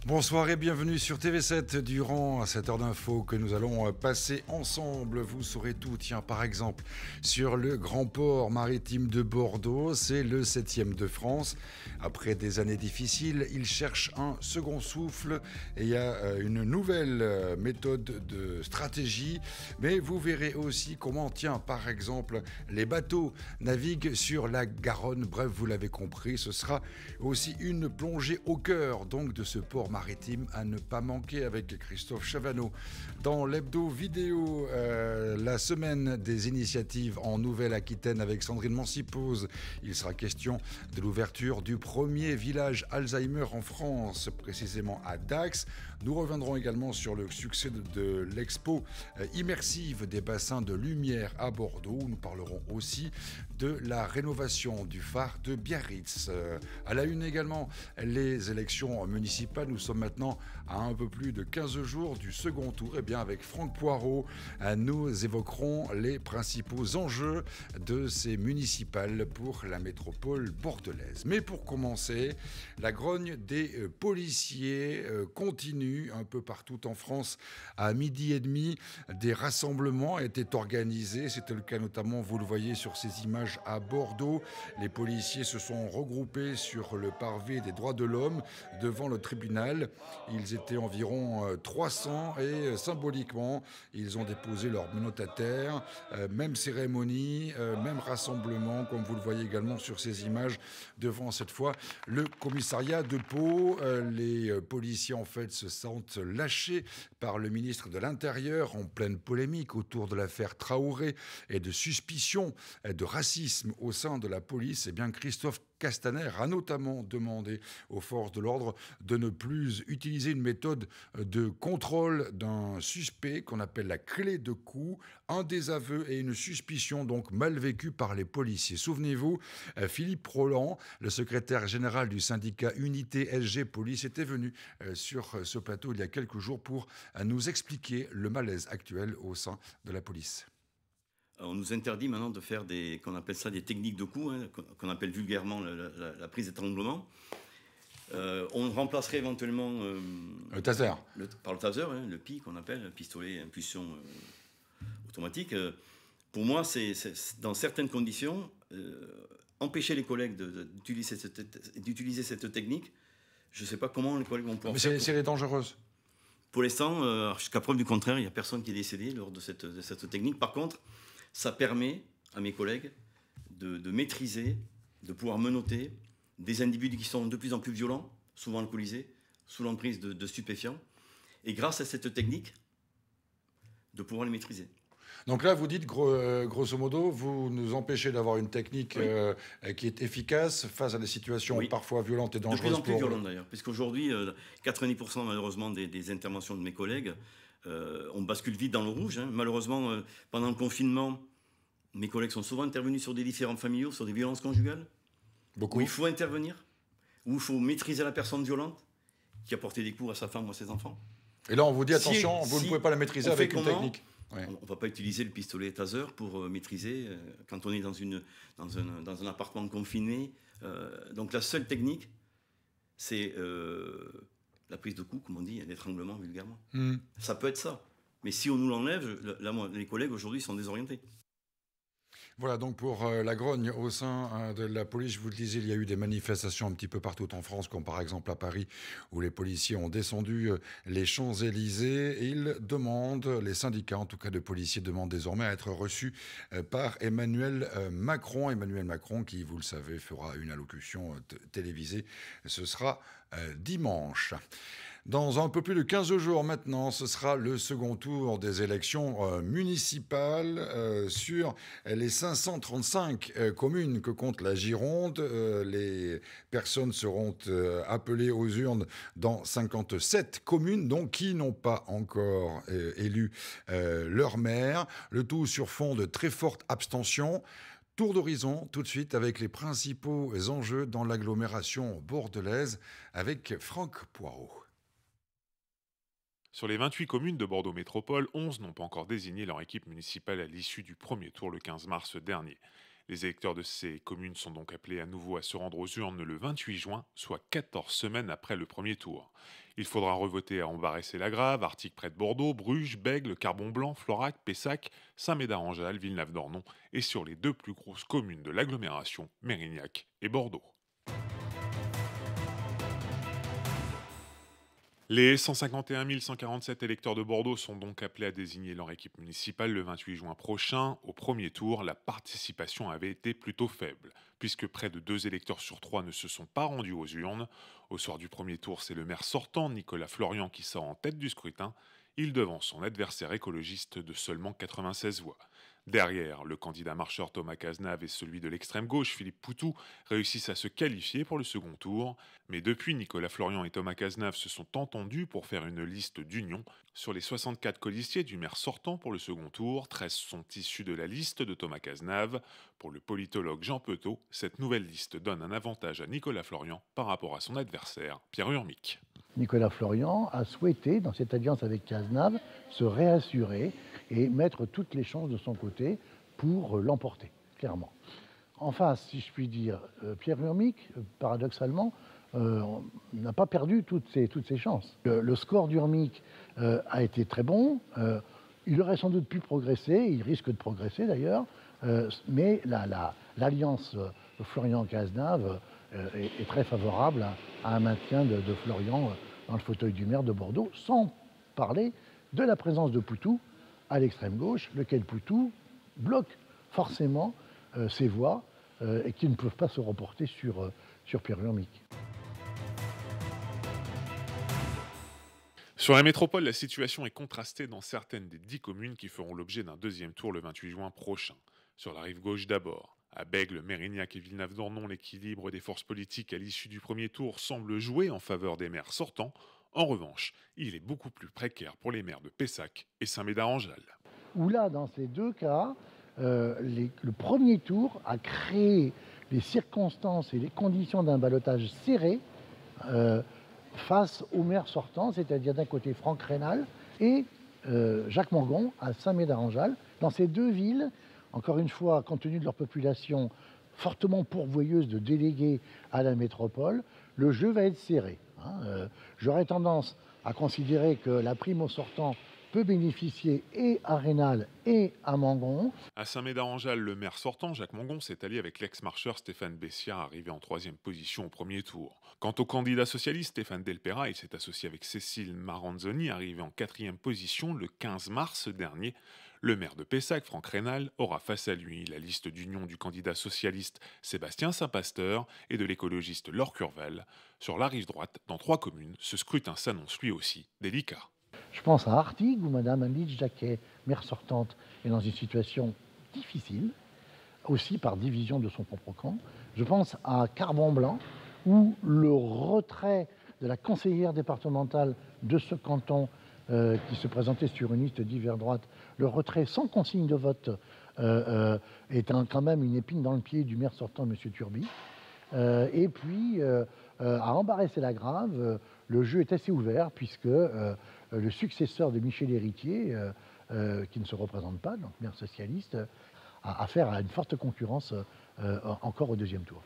Bonsoir et bienvenue sur TV7. Durant cette heure d'info que nous allons passer ensemble, vous saurez tout. Tiens, par exemple, sur le grand port maritime de Bordeaux, c'est le 7e de France. Après des années difficiles, il cherche un second souffle et il y a une nouvelle méthode de stratégie. Mais vous verrez aussi comment, tiens, par exemple, les bateaux naviguent sur la Garonne. Bref, vous l'avez compris, ce sera aussi une plongée au cœur donc de ce port maritime à ne pas manquer avec Christophe Chavanneau. Dans l'hebdo vidéo, la semaine des initiatives en Nouvelle-Aquitaine avec Sandrine Mancipose, il sera question de l'ouverture du premier village Alzheimer en France, précisément à Dax. Nous reviendrons également sur le succès de l'expo immersive des bassins de lumière à Bordeaux. Nous parlerons aussi de la rénovation du phare de Biarritz. À la une également, les élections municipales. Nous sommes maintenant à un peu plus de 15 jours du second tour. Et bien avec Franck Poirot, nous évoquerons les principaux enjeux de ces municipales pour la métropole bordelaise. Mais pour commencer, la grogne des policiers continue un peu partout en France. À 12h30, des rassemblements étaient organisés. C'était le cas notamment, vous le voyez sur ces images, à Bordeaux. Les policiers se sont regroupés sur le parvis des droits de l'homme devant le tribunal. Ils étaient environ 300 et symboliquement, ils ont déposé leurs menottes à terre. Même cérémonie, même rassemblement, comme vous le voyez également sur ces images, devant cette fois le commissariat de Pau. Les policiers en fait se sentent lâchés par le ministre de l'Intérieur en pleine polémique autour de l'affaire Traoré et de suspicion de racisme au sein de la police. Eh bien, Christophe Castaner a notamment demandé aux forces de l'ordre de ne plus utiliser une méthode de contrôle d'un suspect qu'on appelle la clé de coup, un désaveu et une suspicion donc mal vécue par les policiers. Souvenez-vous, Philippe Roland, le secrétaire général du syndicat Unité SG Police, était venu sur ce plateau il y a quelques jours pour nous expliquer le malaise actuel au sein de la police. On nous interdit maintenant de faire qu'on appelle ça des techniques de coup, hein, qu'on appelle vulgairement la prise d'étranglement. On remplacerait éventuellement le taser. Par le taser, hein, le PI qu'on appelle, le pistolet impulsion automatique. Pour moi, c'est dans certaines conditions, empêcher les collègues d'utiliser cette technique. Je ne sais pas comment les collègues vont pouvoir faire. Mais c'est dangereuse. Pour l'instant, jusqu'à preuve du contraire, il n'y a personne qui est décédé lors de cette technique. Par contre, ça permet à mes collègues de maîtriser, de pouvoir menotter des individus qui sont de plus en plus violents, souvent alcoolisés, sous l'emprise de stupéfiants. Et grâce à cette technique, de pouvoir les maîtriser. Donc là, vous dites, grosso modo, vous nous empêchez d'avoir une technique qui est efficace face à des situations parfois violentes et dangereuses. De plus en plus violentes d'ailleurs, puisqu'aujourd'hui, 90% malheureusement des interventions de mes collègues, on bascule vite dans le rouge. Hein. Malheureusement, pendant le confinement, mes collègues sont souvent intervenus sur des différends familiaux, sur des violences conjugales. Beaucoup. Où il faut intervenir, où il faut maîtriser la personne violente qui a porté des coups à sa femme ou à ses enfants. Et là, on vous dit, attention, vous ne pouvez pas la maîtriser avec une technique. Ouais. On ne va pas utiliser le pistolet taser pour maîtriser quand on est dans un appartement confiné. Donc la seule technique, c'est la prise de coups, comme on dit, l'étranglement vulgairement. Ça peut être ça. Mais si on nous l'enlève, les collègues aujourd'hui sont désorientés. Voilà donc pour la grogne au sein de la police. Je vous le disais, il y a eu des manifestations un petit peu partout en France, comme par exemple à Paris, où les policiers ont descendu les Champs-Élysées. Et ils demandent, les syndicats en tout cas de policiers, demandent désormais à être reçus par Emmanuel Macron. Emmanuel Macron qui, vous le savez, fera une allocution télévisée. Ce sera dimanche. Dans un peu plus de 15 jours maintenant, ce sera le second tour des élections municipales sur les 535 communes que compte la Gironde. Les personnes seront appelées aux urnes dans 57 communes, donc qui n'ont pas encore élu leur maire. Le tout sur fond de très forte abstention. Tour d'horizon tout de suite avec les principaux enjeux dans l'agglomération bordelaise avec Franck Poirot. Sur les 28 communes de Bordeaux Métropole, 11 n'ont pas encore désigné leur équipe municipale à l'issue du premier tour le 15 mars dernier. Les électeurs de ces communes sont donc appelés à nouveau à se rendre aux urnes le 28 juin, soit 14 semaines après le premier tour. Il faudra revoter à Ambarès-et-Lagrave, Artic près de Bordeaux, Bruges, Bègles, Carbon-Blanc, Florac, Pessac, Saint-Médard-en-Jalles, Villeneuve-d'Ornon et sur les 2 plus grosses communes de l'agglomération, Mérignac et Bordeaux. Les 151 147 électeurs de Bordeaux sont donc appelés à désigner leur équipe municipale le 28 juin prochain. Au premier tour, la participation avait été plutôt faible, puisque près de 2 électeurs sur 3 ne se sont pas rendus aux urnes. Au soir du premier tour, c'est le maire sortant, Nicolas Florian, qui sort en tête du scrutin. Il devance son adversaire écologiste de seulement 96 voix. Derrière, le candidat marcheur Thomas Cazenave et celui de l'extrême gauche, Philippe Poutou, réussissent à se qualifier pour le second tour. Mais depuis, Nicolas Florian et Thomas Cazenave se sont entendus pour faire une liste d'union. Sur les 64 colistiers du maire sortant pour le second tour, 13 sont issus de la liste de Thomas Cazenave. Pour le politologue Jean Petot, cette nouvelle liste donne un avantage à Nicolas Florian par rapport à son adversaire, Pierre Urmic. Nicolas Florian a souhaité, dans cette alliance avec Cazenave, se réassurer et mettre toutes les chances de son côté pour l'emporter, clairement. En face, si je puis dire, Pierre Urmic, paradoxalement, n'a pas perdu toutes ses chances. Le score d'Urmic a été très bon. Il aurait sans doute pu progresser, il risque de progresser d'ailleurs, mais l'alliance Florian-Cazenave est très favorable à un maintien de Florian dans le fauteuil du maire de Bordeaux, sans parler de la présence de Poutou à l'extrême gauche, lequel Poutou bloque forcément ses voix et qui ne peuvent pas se reporter sur Pierre Urmic. Sur la métropole, la situation est contrastée dans certaines des 10 communes qui feront l'objet d'un deuxième tour le 28 juin prochain. Sur la rive gauche d'abord. À Bègles, Mérignac et Villeneuve-d'Ornon, l'équilibre des forces politiques à l'issue du premier tour semble jouer en faveur des maires sortants. En revanche, il est beaucoup plus précaire pour les maires de Pessac et Saint-Médard-en-Jalles. Où là, dans ces deux cas, le premier tour a créé les circonstances et les conditions d'un ballottage serré face aux maires sortants, c'est-à-dire d'un côté Franck Rénal et Jacques Morgon à Saint-Médard-en-Jalles. Dans ces deux villes, encore une fois, compte tenu de leur population fortement pourvoyeuse de délégués à la métropole, le jeu va être serré. J'aurais tendance à considérer que la prime au sortant peut bénéficier et à Rénal et à Mengon. À Saint-Médard-en-Jalles, le maire sortant, Jacques Mengon, s'est allié avec l'ex-marcheur Stéphane Bessiat, arrivé en 3e position au premier tour. Quant au candidat socialiste Stéphane Delpera, il s'est associé avec Cécile Maranzoni, arrivé en 4e position le 15 mars dernier. Le maire de Pessac, Franck Rénal, aura face à lui la liste d'union du candidat socialiste Sébastien Saint-Pasteur et de l'écologiste Laure Curvel. Sur la rive droite, dans 3 communes, ce scrutin s'annonce lui aussi délicat. Je pense à Artigues, où Mme Anne-Lise Jacquet, maire sortante, est dans une situation difficile, aussi par division de son propre camp. Je pense à Carbon-Blanc, où le retrait de la conseillère départementale de ce canton qui se présentait sur une liste d'hiver droite, le retrait sans consigne de vote est quand même une épine dans le pied du maire sortant, M. Turby. Et puis, à Ambarès-et-Lagrave, le jeu est assez ouvert, puisque le successeur de Michel Héritier, qui ne se représente pas, donc maire socialiste, a affaire à une forte concurrence encore au deuxième tour.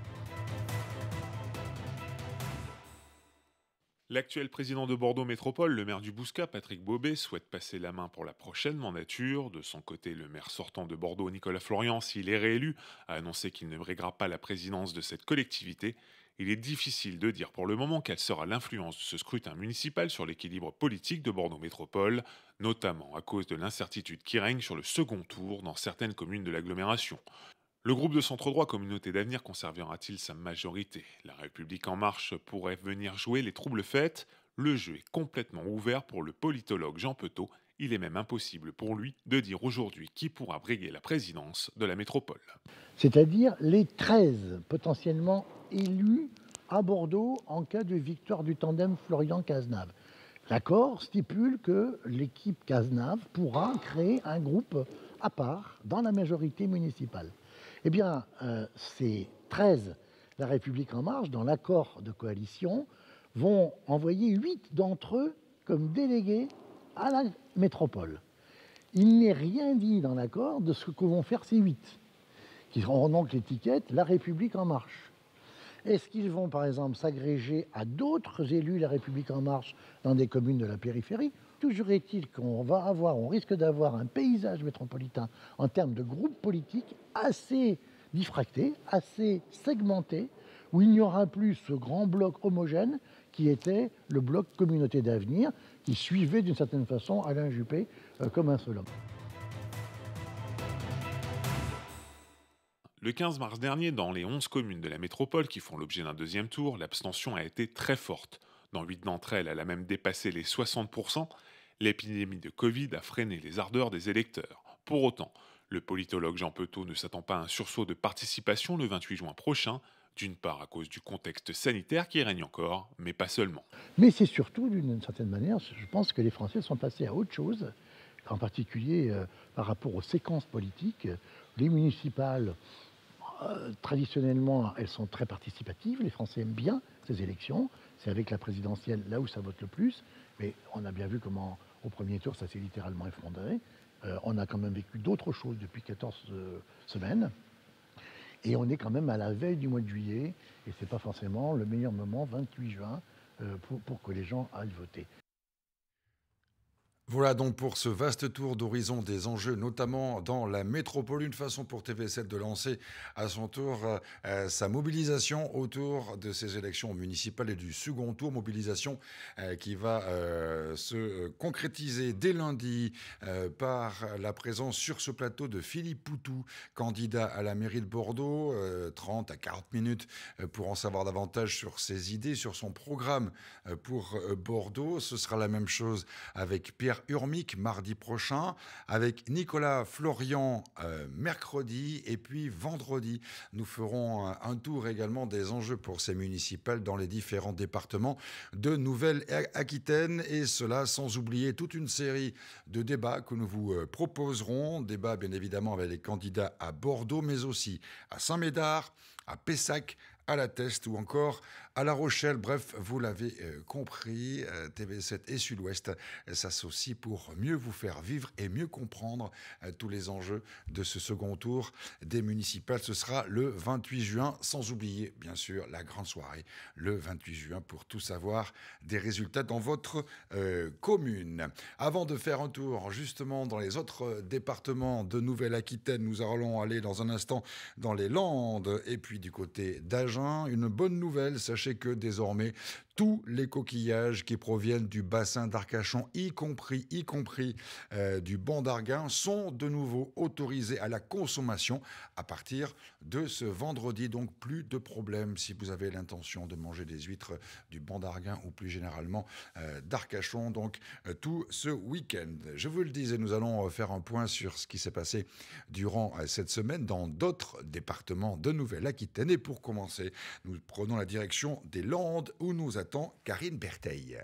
L'actuel président de Bordeaux Métropole, le maire du Bouscat, Patrick Bobet, souhaite passer la main pour la prochaine mandature. De son côté, le maire sortant de Bordeaux, Nicolas Florian, s'il est réélu, a annoncé qu'il ne briguera pas la présidence de cette collectivité. Il est difficile de dire pour le moment quelle sera l'influence de ce scrutin municipal sur l'équilibre politique de Bordeaux Métropole, notamment à cause de l'incertitude qui règne sur le second tour dans certaines communes de l'agglomération. Le groupe de centre-droit Communauté d'avenir conservera-t-il sa majorité? La République en marche pourrait venir jouer les troubles fêtes. Le jeu est complètement ouvert pour le politologue Jean Petot. Il est même impossible pour lui de dire aujourd'hui qui pourra briguer la présidence de la métropole. C'est-à-dire les 13 potentiellement élus à Bordeaux en cas de victoire du tandem Florian-Cazenave. L'accord stipule que l'équipe Cazenave pourra créer un groupe à part dans la majorité municipale. Eh bien, ces 13, La République en marche, dans l'accord de coalition, vont envoyer 8 d'entre eux comme délégués à la métropole. Il n'est rien dit dans l'accord de ce que vont faire ces 8. qui auront donc l'étiquette La République En Marche. Est-ce qu'ils vont, par exemple, s'agréger à d'autres élus La République En Marche dans des communes de la périphérie? Toujours est-il on risque d'avoir un paysage métropolitain en termes de groupes politiques assez diffractés, assez segmentés, où il n'y aura plus ce grand bloc homogène qui était le bloc Communauté d'Avenir, qui suivait d'une certaine façon Alain Juppé comme un seul homme. Le 15 mars dernier, dans les 11 communes de la métropole qui font l'objet d'un deuxième tour, l'abstention a été très forte. Dans 8 d'entre elles, elle a même dépassé les 60%. L'épidémie de Covid a freiné les ardeurs des électeurs. Pour autant, le politologue Jean Petot ne s'attend pas à un sursaut de participation le 28 juin prochain, d'une part à cause du contexte sanitaire qui règne encore, mais pas seulement. Mais c'est surtout, d'une certaine manière, je pense que les Français sont passés à autre chose, en particulier par rapport aux séquences politiques. Les municipales, traditionnellement, elles sont très participatives. Les Français aiment bien ces élections. C'est avec la présidentielle là où ça vote le plus. Mais on a bien vu comment, au premier tour, ça s'est littéralement effondré. On a quand même vécu d'autres choses depuis 14 semaines. Et on est quand même à la veille du mois de juillet. Et ce n'est pas forcément le meilleur moment, 28 juin, pour que les gens aillent voter. Voilà donc pour ce vaste tour d'horizon des enjeux, notamment dans la métropole, une façon pour TV7 de lancer à son tour sa mobilisation autour de ces élections municipales et du second tour, mobilisation qui va se concrétiser dès lundi par la présence sur ce plateau de Philippe Poutou, candidat à la mairie de Bordeaux, 30 à 40 minutes pour en savoir davantage sur ses idées, sur son programme pour Bordeaux. Ce sera la même chose avec Pierre Urmic mardi prochain, avec Nicolas Florian mercredi, et puis vendredi, nous ferons un tour également des enjeux pour ces municipales dans les différents départements de Nouvelle-Aquitaine, et cela sans oublier toute une série de débats que nous vous proposerons, débats bien évidemment avec les candidats à Bordeaux, mais aussi à Saint-Médard, à Pessac, à La Teste ou encore à La Rochelle. Bref, vous l'avez compris, TV7 et Sud-Ouest s'associent pour mieux vous faire vivre et mieux comprendre tous les enjeux de ce second tour des municipales. Ce sera le 28 juin, sans oublier bien sûr la grande soirée le 28 juin pour tout savoir des résultats dans votre commune. Avant de faire un tour justement dans les autres départements de Nouvelle-Aquitaine, nous allons aller dans un instant dans les Landes et puis du côté d'Agen. Une bonne nouvelle, sachez que désormais tous les coquillages qui proviennent du bassin d'Arcachon, y compris du banc d'Arguin, sont de nouveau autorisés à la consommation à partir de ce vendredi. Donc plus de problème si vous avez l'intention de manger des huîtres du banc d'Arguin ou plus généralement d'Arcachon, donc tout ce week-end. Je vous le disais, nous allons faire un point sur ce qui s'est passé durant cette semaine dans d'autres départements de Nouvelle-Aquitaine. Et pour commencer, nous prenons la direction des Landes où nous attend Karine Bertheil.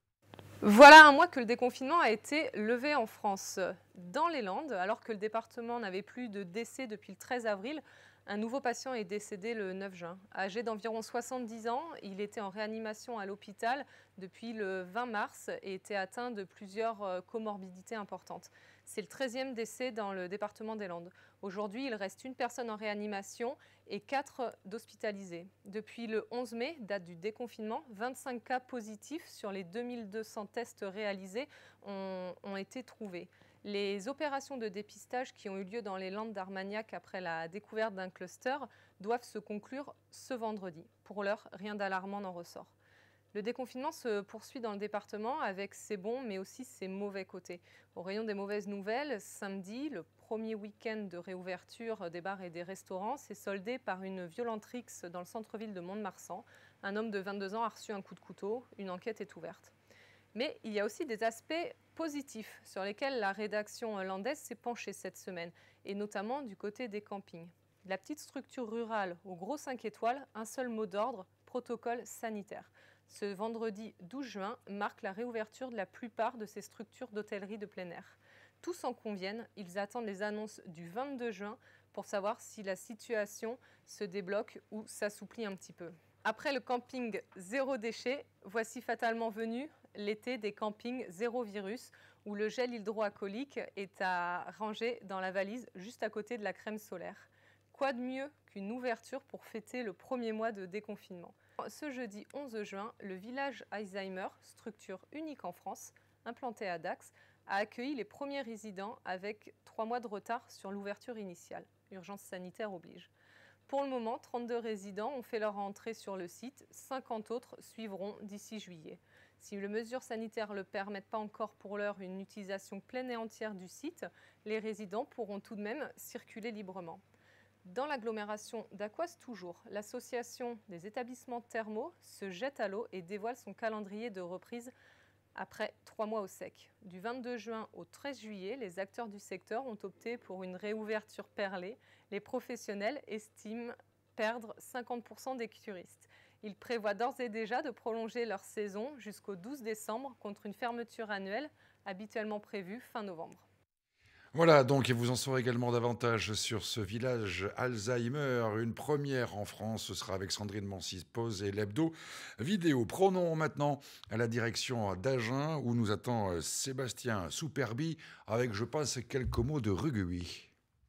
Voilà un mois que le déconfinement a été levé en France. Dans les Landes, alors que le département n'avait plus de décès depuis le 13 avril, un nouveau patient est décédé le 9 juin. Âgé d'environ 70 ans, il était en réanimation à l'hôpital depuis le 20 mars et était atteint de plusieurs comorbidités importantes. C'est le 13e décès dans le département des Landes. Aujourd'hui, il reste une personne en réanimation et 4 d'hospitalisés. Depuis le 11 mai, date du déconfinement, 25 cas positifs sur les 2200 tests réalisés ont été trouvés. Les opérations de dépistage qui ont eu lieu dans les Landes d'Armagnac après la découverte d'un cluster doivent se conclure ce vendredi. Pour l'heure, rien d'alarmant n'en ressort. Le déconfinement se poursuit dans le département avec ses bons mais aussi ses mauvais côtés. Au rayon des mauvaises nouvelles, samedi, le premier week-end de réouverture des bars et des restaurants s'est soldé par une violente rixe dans le centre-ville de Mont-de-Marsan. Un homme de 22 ans a reçu un coup de couteau. Une enquête est ouverte. Mais il y a aussi des aspects positifs sur lesquels la rédaction landaise s'est penchée cette semaine, et notamment du côté des campings. La petite structure rurale au gros 5 étoiles, un seul mot d'ordre, protocole sanitaire. Ce vendredi 12 juin marque la réouverture de la plupart de ces structures d'hôtellerie de plein air. Tous en conviennent, ils attendent les annonces du 22 juin pour savoir si la situation se débloque ou s'assouplit un petit peu. Après le camping zéro déchet, voici fatalement venu l'été des campings zéro virus, où le gel hydroalcoolique est à ranger dans la valise juste à côté de la crème solaire. quoi de mieux qu'une ouverture pour fêter le premier mois de déconfinement? Ce jeudi 11 juin, le village Alzheimer, structure unique en France, implantée à Dax, a accueilli les premiers résidents avec 3 mois de retard sur l'ouverture initiale. Urgence sanitaire oblige. Pour le moment, 32 résidents ont fait leur entrée sur le site, 50 autres suivront d'ici juillet. Si les mesures sanitaires ne le permettent pas encore pour l'heure une utilisation pleine et entière du site, les résidents pourront tout de même circuler librement. Dans l'agglomération d'Aquoise toujours, l'association des établissements thermaux se jette à l'eau et dévoile son calendrier de reprise après 3 mois au sec. Du 22 juin au 13 juillet, les acteurs du secteur ont opté pour une réouverture perlée. Les professionnels estiment perdre 50% des curistes. Ils prévoient d'ores et déjà de prolonger leur saison jusqu'au 12 décembre contre une fermeture annuelle habituellement prévue fin novembre. Voilà, donc, et vous en saurez également davantage sur ce village Alzheimer, une première en France. Ce sera avec Sandrine Mancy-Pose et l'hebdo vidéo. Prenons maintenant à la direction d'Agen, où nous attend Sébastien Souperbi, avec, je pense, quelques mots de rugby.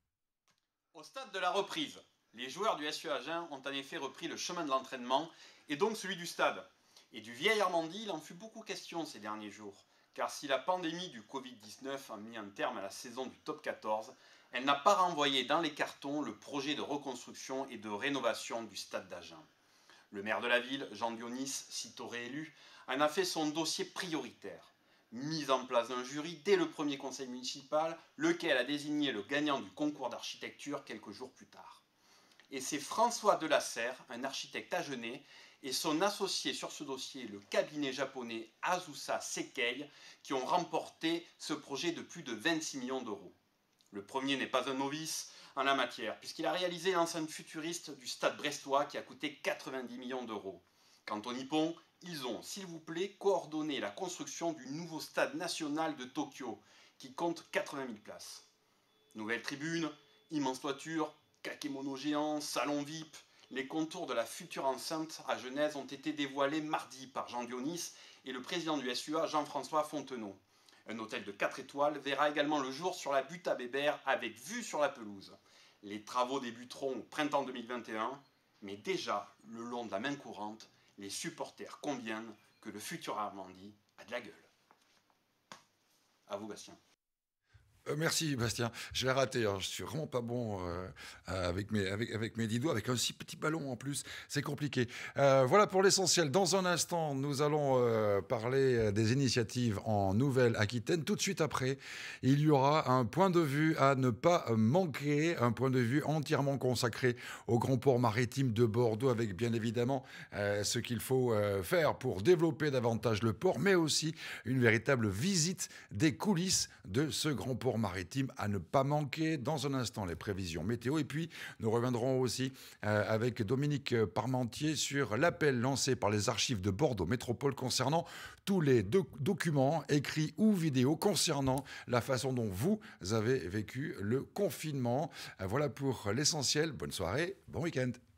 Au stade de la reprise, les joueurs du SU Agen ont en effet repris le chemin de l'entraînement, et donc celui du stade. Et du vieil Armandie, il en fut beaucoup question ces derniers jours. Car si la pandémie du Covid-19 a mis un terme à la saison du top 14, elle n'a pas renvoyé dans les cartons le projet de reconstruction et de rénovation du stade d'Agen. Le maire de la ville, Jean Dionis, sitôt réélu, en a fait son dossier prioritaire. Mise en place d'un jury dès le premier conseil municipal, lequel a désigné le gagnant du concours d'architecture quelques jours plus tard. Et c'est François Delasserre, un architecte agenais, et son associé sur ce dossier, le cabinet japonais Azusa Sekkei, qui ont remporté ce projet de plus de 26 millions d'euros. Le premier n'est pas un novice en la matière, puisqu'il a réalisé l'enceinte futuriste du stade brestois qui a coûté 90 millions d'euros. Quant au Nippon, ils ont, s'il vous plaît, coordonné la construction du nouveau stade national de Tokyo, qui compte 80 000 places. Nouvelle tribune, immense toiture, kakémono géant, salon VIP. Les contours de la future enceinte à Genèse ont été dévoilés mardi par Jean Dionis et le président du SUA, Jean-François Fontenot. Un hôtel de 4 étoiles verra également le jour sur la butte à Bébert avec vue sur la pelouse. Les travaux débuteront au printemps 2021, mais déjà, le long de la main courante, les supporters conviennent que le futur Armandie a de la gueule. À vous, Bastien. Merci Bastien, je l'ai raté, hein. Je suis vraiment pas bon avec mes 10 doigts, avec un si petit ballon en plus, c'est compliqué. Voilà pour l'essentiel. Dans un instant, nous allons parler des initiatives en Nouvelle-Aquitaine. Tout de suite après, il y aura un point de vue à ne pas manquer, un point de vue entièrement consacré au grand port maritime de Bordeaux, avec bien évidemment ce qu'il faut faire pour développer davantage le port, mais aussi une véritable visite des coulisses de ce grand port maritime à ne pas manquer. Dans un instant, les prévisions météo. Et puis, nous reviendrons aussi avec Dominique Parmentier sur l'appel lancé par les archives de Bordeaux Métropole concernant tous les documents écrits ou vidéos concernant la façon dont vous avez vécu le confinement. Voilà pour l'essentiel. Bonne soirée, bon week-end.